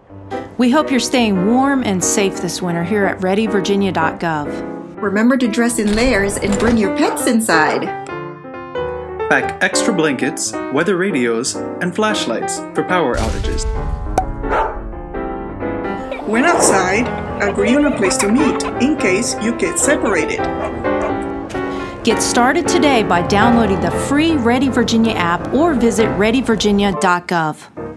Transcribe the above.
We hope you're staying warm and safe this winter here at ReadyVirginia.gov. Remember to dress in layers and bring your pets inside. Pack extra blankets, weather radios, and flashlights for power outages. When outside, agree on a place to meet in case you get separated. Get started today by downloading the free Ready Virginia app or visit ReadyVirginia.gov.